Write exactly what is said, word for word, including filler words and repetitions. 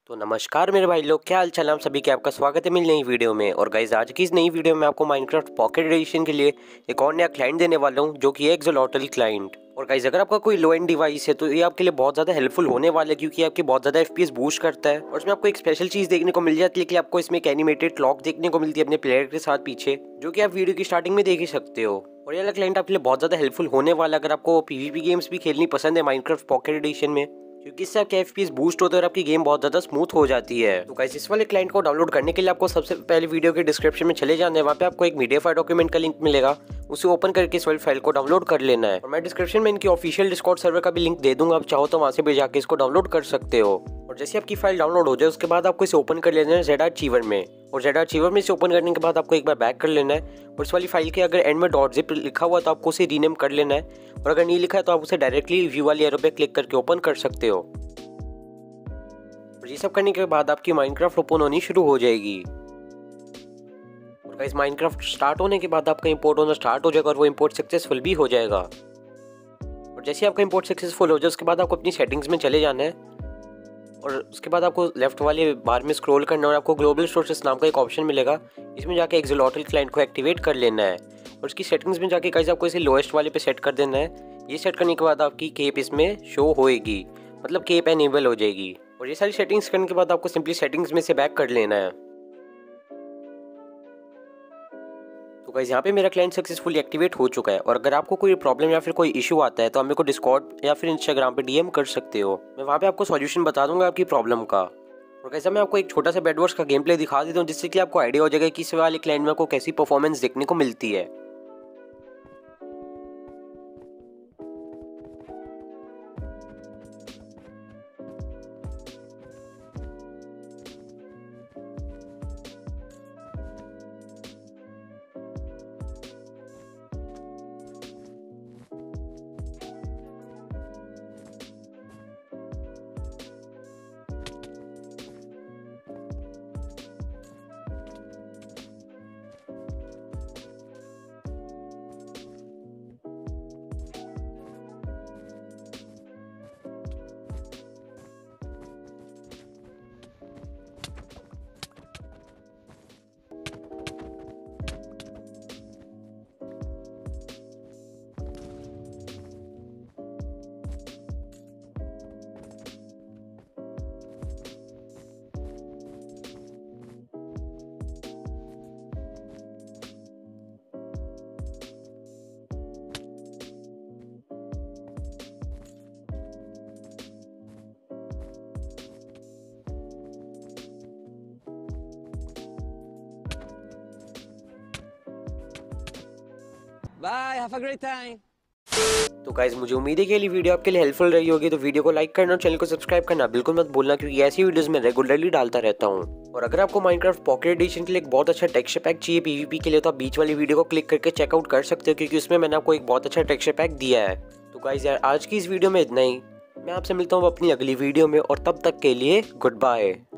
तो नमस्कार मेरे भाई लोग, क्या हाल चाल है? आप सभी के आपका स्वागत है मेरी नई वीडियो में। और गाइज आज की इस नई वीडियो में आपको माइनक्राफ्ट पॉकेट एडिशन के लिए एक और नया क्लाइंट देने वाला हूं, जो कि है एक्सोलॉटल क्लाइंट। और गाइज अगर आपका कोई लो एंड डिवाइस है तो ये आपके लिए बहुत ज़्यादा हेल्पफुल होने वाला है, क्योंकि आपकी बहुत ज़्यादा एफपीएस बूस्ट करता है। और इसमें आपको एक स्पेशल चीज़ देखने को मिल जाती है कि आपको इसमें एक एनिमेटेड क्लॉक देखने को मिलती है अपने प्लेयर के साथ पीछे, जो कि आप वीडियो की स्टार्टिंग में देख ही सकते हो। और ये वाला क्लाइंट आपके लिए बहुत ज़्यादा हेल्पफुल होने वाला है अगर आपको पीवीपी गेम्स भी खेलनी पसंद है माइनक्राफ्ट पॉकेट एडिशन में, क्योंकि इससे आपके एफपीएस बूस्ट होते हैं और आपकी गेम बहुत ज़्यादा स्मूथ हो जाती है। तो गाइस इस वाले क्लाइंट को डाउनलोड करने के लिए आपको सबसे पहले वीडियो के डिस्क्रिप्शन में चले जाना है। वहाँ पे आपको एक मीडिया फाइल डॉक्यूमेंट का लिंक मिलेगा, उसे ओपन करके इस वाली फाइल को डाउनलोड कर लेना है। और मैं डिस्क्रिप्शन में इनकी ऑफिशियल डिस्कॉर्ड सर्वर का भी लिंक दे दूंगा, आप चाहो तो वहाँ से भी जाके इसको डाउनलोड कर सकते हो। और जैसे आपकी फाइल डाउनलोड हो जाए उसके बाद आपको इसे ओपन कर लेना है ज़ेड आर्चीवर में। और ज़ेड आर्चीवर में इसे ओपन करने के बाद आपको एक बार बैक कर लेना है। और इस वाली फाइल के अगर एंड में डॉट जिप लिखा हुआ तो आपको उसे रीनेम कर लेना है, और अगर नहीं लिखा है तो आप उसे डायरेक्टली व्यू वाली एरो पे क्लिक करके ओपन कर सकते हो। और ये सब करने के बाद आपकी माइनक्राफ्ट ओपन होनी शुरू हो जाएगी। और गाइस माइनक्राफ्ट स्टार्ट होने के बाद आपका इंपोर्ट होना स्टार्ट हो जाएगा और वो इंपोर्ट सक्सेसफुल भी हो जाएगा। और जैसे आपका इंपोर्ट सक्सेसफुल हो जाए उसके बाद आपको अपनी सेटिंग्स में चले जाना है, और उसके बाद आपको लेफ्ट वाले बार में स्क्रॉल करना है और आपको ग्लोबल सोर्सेस नाम का एक ऑप्शन मिलेगा। इसमें जाके एक्सोलॉटल क्लाइंट को एक्टिवेट कर लेना है, और उसकी सेटिंग्स में जाके गाइस आपको इसे लोएस्ट वाले पे सेट कर देना है। ये सेट करने के बाद आपकी केप इसमें शो होएगी, मतलब केप एनेबल हो जाएगी। और ये सारी सेटिंग्स करने के बाद आपको सिंपली सेटिंग्स में से बैक कर लेना है। तो गाइस यहाँ पे मेरा क्लाइंट सक्सेसफुली एक्टिवेट हो चुका है। और अगर आपको कोई प्रॉब्लम या फिर कोई इशू आता है तो आप मेरे को डिस्कॉर्ड या फिर इंस्टाग्राम पे डीएम कर सकते हो, मैं वहाँ पे आपको सॉल्यूशन बता दूंगा आपकी प्रॉब्लम का। और कैसा मैं आपको एक छोटा सा बेड वॉर्स का गेम प्ले दिखा देता हूँ, जिससे कि आपको आइडिया हो जाएगा कि इस वाले क्लाइंट में आपको कैसी परफॉर्मेंस देखने को मिलती है। Bye, have a great time. तो गाइज मुझे उम्मीद है कि ये वीडियो आपके लिए हेल्पफुल रही होगी, तो वीडियो को लाइक करना और चैनल को सब्सक्राइब करना बिल्कुल मत भूलना, क्योंकि ऐसी वीडियोस मैं रेगुलरली डालता रहता हूँ। और अगर आपको माइनक्राफ्ट पॉकेट एडिशन के लिए एक बहुत अच्छा टेक्सचर पैक चाहिए पीवीपी के लिए, तो आप बीच वाली वीडियो को क्लिक करके चेकआउट कर सकते हो, क्योंकि उसमें मैंने आपको एक बहुत अच्छा टेक्सचर पैक दिया है। तो गाइज यार आज की इस वीडियो में इतना ही, मैं आपसे मिलता हूँ अपनी अगली वीडियो में, और तब तक के लिए गुड बाय।